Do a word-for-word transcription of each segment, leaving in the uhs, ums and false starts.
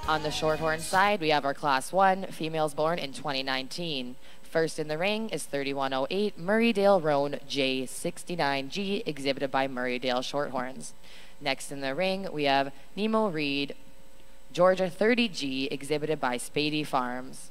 On the Shorthorn side, we have our Class one, females born in twenty nineteen. First in the ring is thirty-one oh eight Murraydale Roan J sixty-nine G, exhibited by Murraydale Shorthorns. Next in the ring, we have Nemo Reed Georgia thirty G, exhibited by Spady Farms.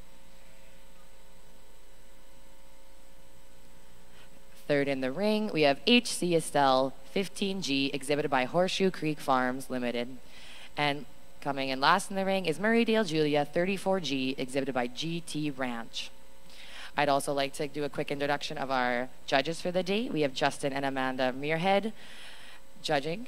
Third in the ring, we have H C Estelle fifteen G, exhibited by Horseshoe Creek Farms Limited. And coming in last in the ring is Murraydale Julia thirty-four G, exhibited by G T Ranch. I'd also like to do a quick introduction of our judges for the day. We have Justin and Amanda Muirhead judging.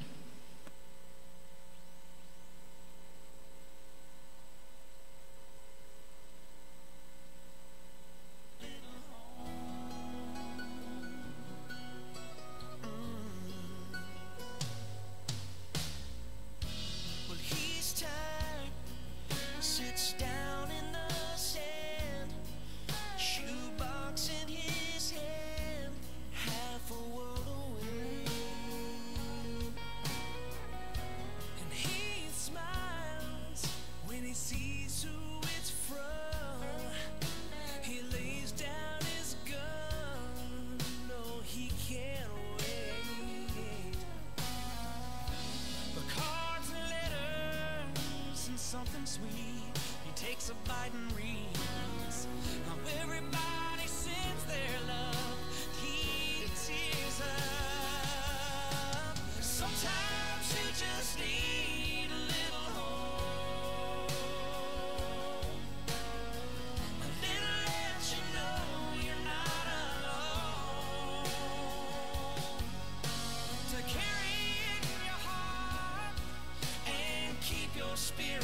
Something sweet, he takes a bite and reads how everybody sends their love. He tears up. Sometimes you just need a little hope, a little let you know you're not alone, to carry in your heart and keep your spirit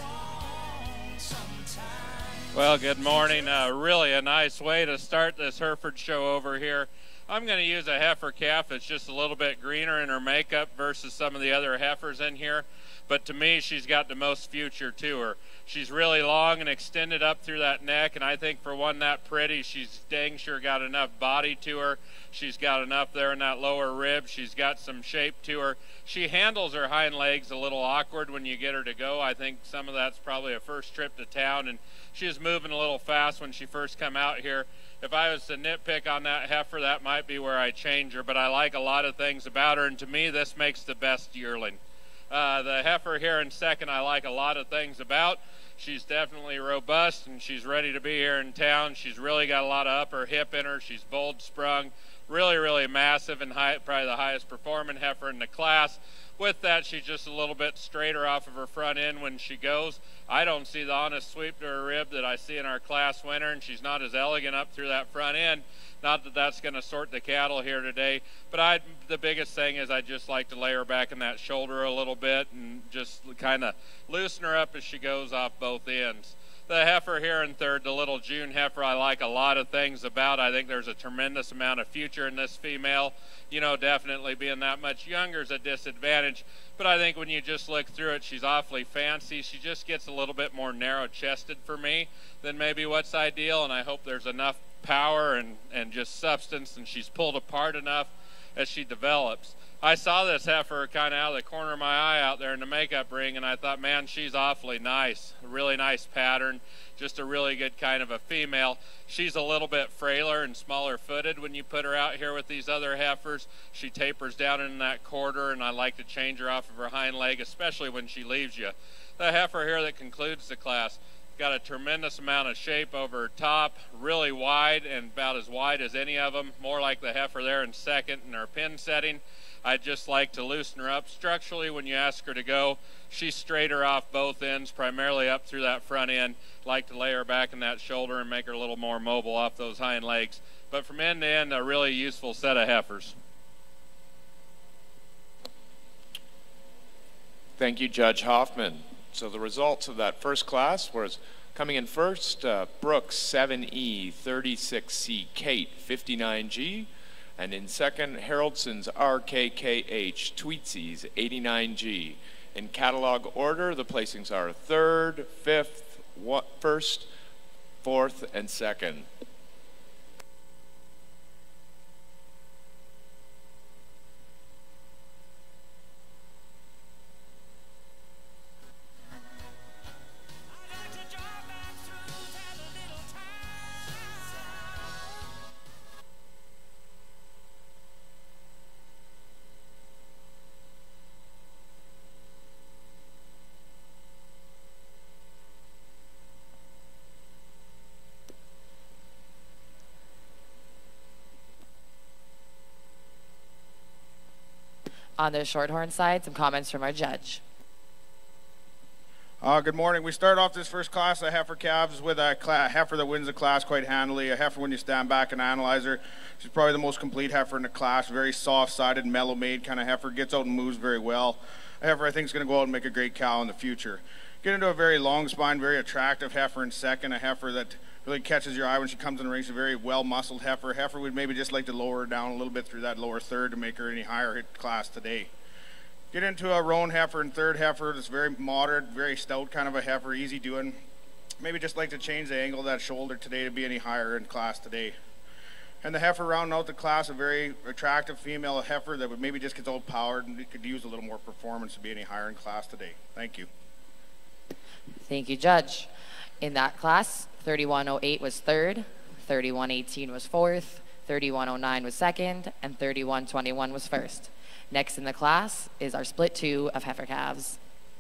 strong sometimes. Well, good morning. Uh, really a nice way to start this Hereford show over here. I'm going to use a heifer calf that's just a little bit greener in her makeup versus some of the other heifers in here. But to me, she's got the most future to her. She's really long and extended up through that neck, and I think for one that pretty, she's dang sure got enough body to her. She's got enough there in that lower rib. She's got some shape to her. She handles her hind legs a little awkward when you get her to go. I think some of that's probably a first trip to town, and she was moving a little fast when she first come out here. If I was to nitpick on that heifer, that might be where I change her, but I like a lot of things about her, and to me, this makes the best yearling. Uh, the heifer here in second, I like a lot of things about. She's definitely robust, and she's ready to be here in town. She's really got a lot of upper hip in her. She's bold sprung, really, really massive, and high, probably the highest performing heifer in the class. With that, she's just a little bit straighter off of her front end when she goes. I don't see the honest sweep to her rib that I see in our class winner, and she's not as elegant up through that front end. Not that that's going to sort the cattle here today, but I, the biggest thing is I just like to lay her back in that shoulder a little bit and just kind of loosen her up as she goes off both ends. The heifer here in third, the little June heifer, I like a lot of things about. I think there's a tremendous amount of future in this female. You know, definitely being that much younger is a disadvantage. But I think when you just look through it, she's awfully fancy. She just gets a little bit more narrow-chested for me than maybe what's ideal, and I hope there's enough power and, and just substance, and she's pulled apart enough as she develops. I saw this heifer kind of out of the corner of my eye out there in the makeup ring, and I thought, man, she's awfully nice. A really nice pattern, just a really good kind of a female. She's a little bit frailer and smaller footed when you put her out here with these other heifers. She tapers down in that quarter, and I like to change her off of her hind leg, especially when she leaves you. The heifer here that concludes the class got a tremendous amount of shape over her top, really wide and about as wide as any of them, more like the heifer there in second in her pin setting. I'd just like to loosen her up structurally when you ask her to go. She's straighter off both ends, primarily up through that front end. Like to lay her back in that shoulder and make her a little more mobile off those hind legs. But from end to end, a really useful set of heifers. Thank you, Judge Hoffman. So the results of that first class was coming in first, uh, Brooks seven E thirty-six C Kate fifty-nine G. And in second, Haraldson's R K K H Tweetsies eighty-nine G. In catalog order, the placings are third, fifth, one, first, fourth, and second. On the Shorthorn side, some comments from our judge. Uh, good morning. We start off this first class of heifer calves with a cla heifer that wins the class quite handily. A heifer, when you stand back and analyze her, she's probably the most complete heifer in the class. Very soft-sided, mellow-made kind of heifer. Gets out and moves very well. A heifer I think is going to go out and make a great cow in the future. Get into a very long spine, very attractive heifer in second. A heifer that really catches your eye when she comes in the ring. She's a very well-muscled heifer. A heifer would maybe just like to lower her down a little bit through that lower third to make her any higher hit class today. Get into a roan heifer and third heifer that's very moderate, very stout kind of a heifer, easy doing. Maybe just like to change the angle of that shoulder today to be any higher in class today. And the heifer rounding out the class, a very attractive female heifer that would maybe just get outpowered and could use a little more performance to be any higher in class today. Thank you. Thank you, Judge. In that class, thirty-one oh eight was third, thirty-one eighteen was fourth, thirty-one oh nine was second, and thirty-one twenty-one was first. Next in the class is our split two of heifer calves.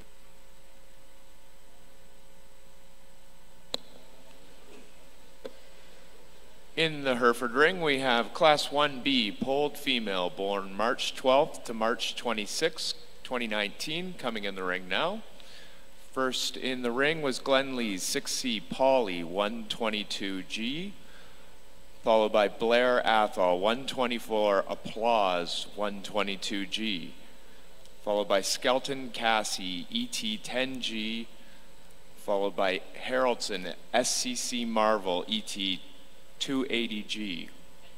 In the Hereford ring, we have Class one B, polled female, born March twelfth to March twenty-sixth, twenty nineteen, coming in the ring now. First in the ring was Glen Lee's six C Polly, one twenty-two G, followed by Blair Athol, one twenty-four Applause, one twenty-two G, followed by Skelton Cassie, E T ten G, followed by Haroldson, S C C Marvel, E T two eighty G.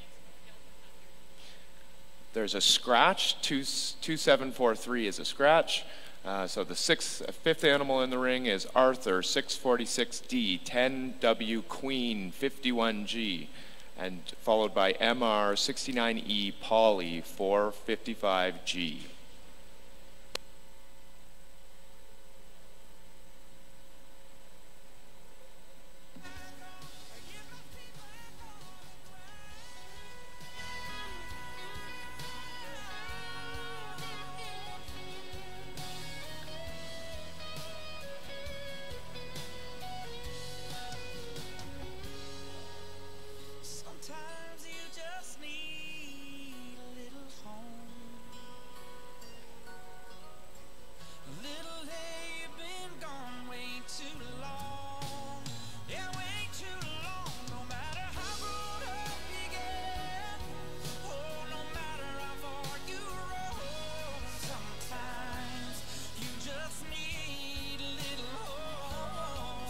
There's a scratch, two, two seven four three is a scratch. Uh, so the sixth, fifth animal in the ring is Arthur, six forty-six D, ten W Queen, fifty-one G, and followed by M R sixty-nine E Polly, four fifty-five G. Sometimes you just need a little home. A little day you've been gone way too long. Yeah, way too long. No matter how grown up you get, oh, no matter how far you roam. Sometimes you just need a little home.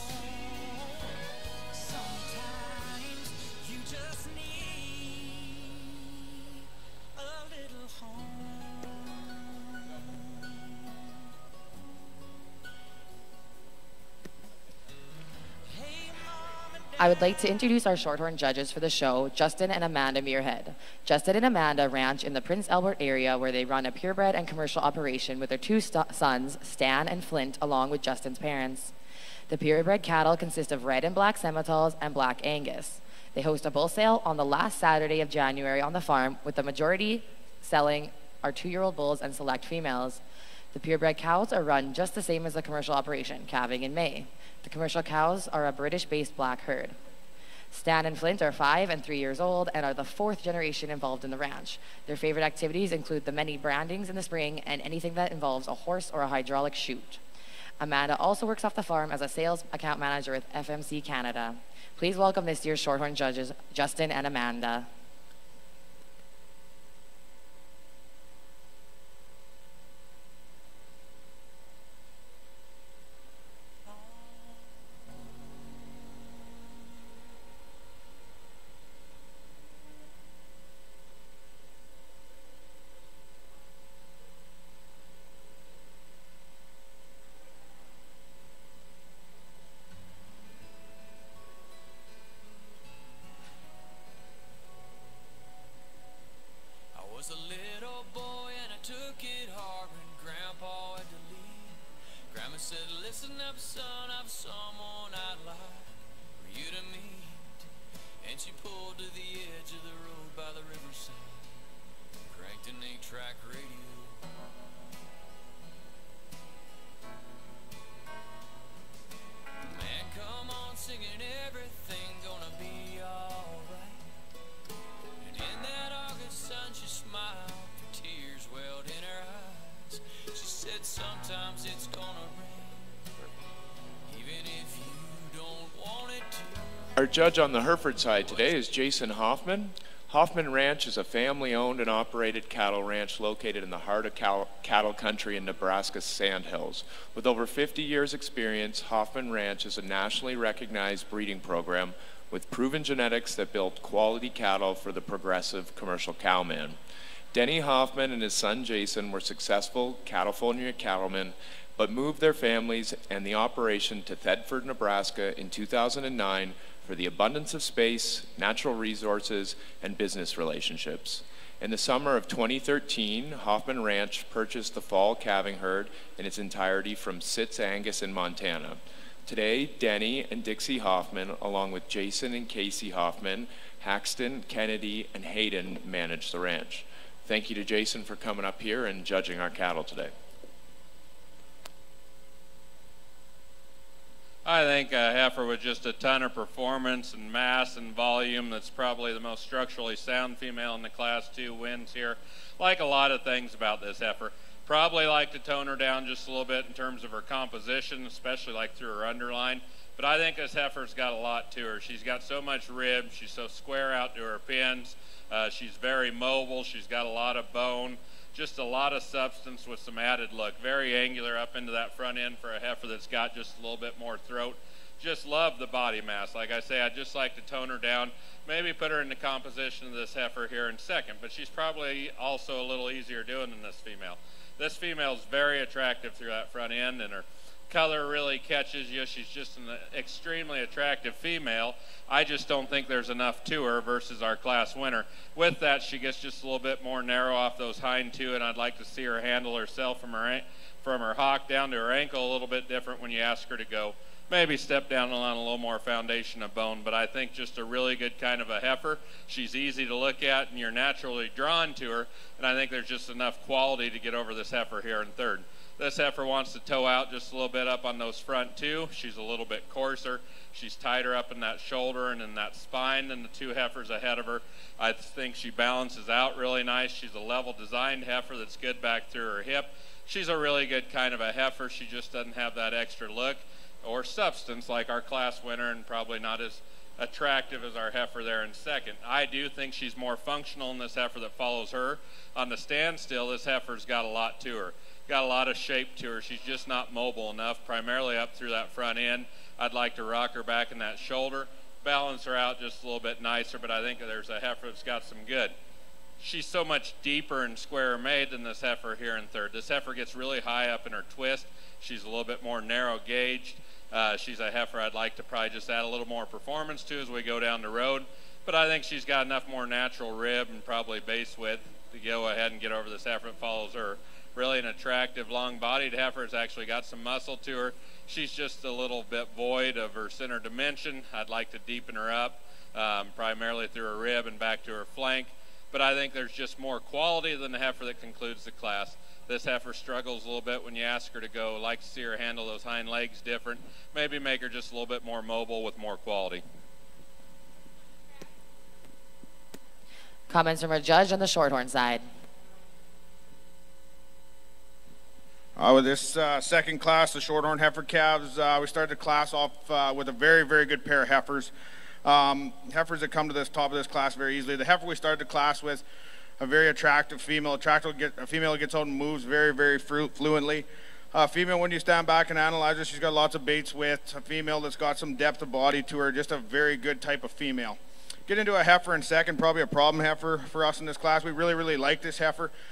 Sometimes you just need a little home. Hey, Mom and I would like to introduce our Shorthorn judges for the show, Justin and Amanda Muirhead. Justin and Amanda ranch in the Prince Albert area where they run a purebred and commercial operation with their two st- sons, Stan and Flint, along with Justin's parents. The purebred cattle consist of red and black Semmentals and black Angus. They host a bull sale on the last Saturday of January on the farm, with the majority selling are two-year-old bulls and select females. The purebred cows are run just the same as the commercial operation, calving in May. The commercial cows are a British-based black herd. Stan and Flint are five and three years old and are the fourth generation involved in the ranch. Their favorite activities include the many brandings in the spring and anything that involves a horse or a hydraulic chute. Amanda also works off the farm as a sales account manager with F M C Canada. Please welcome this year's Shorthorn judges, Justin and Amanda. I was a little boy and I took it hard when Grandpa had to leave. Grandma said, listen up, son, I've someone I'd like for you to meet. And she pulled to the edge of the road by the riverside, cranked an eight-track radio. Man, come on, singing, everything's gonna be alright. And in that August sun, she smiled, for tears welled in her eyes. that sometimes it's gonna rain, even if you don't want it to. Our judge on the Hereford side today is Jason Hoffman. Hoffman Ranch is a family-owned and operated cattle ranch located in the heart of cal- cattle country in Nebraska's Sandhills. With over fifty years' experience, Hoffman Ranch is a nationally recognized breeding program with proven genetics that build quality cattle for the progressive commercial cowman. Denny Hoffman and his son Jason were successful California cattlemen, but moved their families and the operation to Thedford, Nebraska in two thousand nine for the abundance of space, natural resources, and business relationships. In the summer of twenty thirteen, Hoffman Ranch purchased the fall calving herd in its entirety from Sitz Angus in Montana. Today, Denny and Dixie Hoffman, along with Jason and Casey Hoffman, Haxton, Kennedy, and Hayden, manage the ranch. Thank you to Jason for coming up here and judging our cattle today. I think a heifer with just a ton of performance and mass and volume that's probably the most structurally sound female in the class two wins here. Like a lot of things about this heifer. Probably like to tone her down just a little bit in terms of her composition, especially like through her underline. But I think this heifer's got a lot to her. She's got so much rib. She's so square out to her pins. Uh, she's very mobile. She's got a lot of bone. Just a lot of substance with some added look. Very angular up into that front end for a heifer that's got just a little bit more throat. Just love the body mass. Like I say, I'd just like to tone her down. Maybe put her in the composition of this heifer here in second, but she's probably also a little easier doing than this female. This female is very attractive through that front end, and her color really catches you. She's just an extremely attractive female. I just don't think there's enough to her versus our class winner. With that, she gets just a little bit more narrow off those hind two, and I'd like to see her handle herself from her from her hock down to her ankle a little bit different when you ask her to go. Maybe step down on a little more foundation of bone, but I think just a really good kind of a heifer. She's easy to look at, and you're naturally drawn to her, and I think there's just enough quality to get over this heifer here in third. This heifer wants to toe out just a little bit up on those front two. She's a little bit coarser. She's tighter up in that shoulder and in that spine than the two heifers ahead of her. I think she balances out really nice. She's a level designed heifer that's good back through her hip. She's a really good kind of a heifer. She just doesn't have that extra look or substance like our class winner, and probably not as attractive as our heifer there in second. I do think she's more functional in this heifer that follows her. On the standstill, this heifer's got a lot to her. Got a lot of shape to her. She's just not mobile enough, primarily up through that front end. I'd like to rock her back in that shoulder, balance her out just a little bit nicer, but I think there's a heifer that's got some good. She's so much deeper and squarer made than this heifer here in third. This heifer gets really high up in her twist. She's a little bit more narrow gauged. Uh, she's a heifer I'd like to probably just add a little more performance to as we go down the road, but I think she's got enough more natural rib and probably base width to go ahead and get over this heifer that follows her. Really an attractive long-bodied heifer. It's actually got some muscle to her. She's just a little bit void of her center dimension. I'd like to deepen her up, um, primarily through her rib and back to her flank. But I think there's just more quality than the heifer that concludes the class. This heifer struggles a little bit when you ask her to go. Like to see her handle those hind legs different. Maybe make her just a little bit more mobile with more quality. Comments from our judge on the Shorthorn side. Uh, with this uh, second class, the Shorthorn heifer calves, uh, we started the class off uh, with a very, very good pair of heifers. Um, heifers that come to this top of this class very easily. The heifer we started the class with, a very attractive female. Attractive, get, a female that gets out and moves very, very flu fluently. Uh, female, when you stand back and analyze her, she's got lots of baits width. A female that's got some depth of body to her, just a very good type of female. Get into a heifer in second, probably a problem heifer for us in this class. We really, really like this heifer.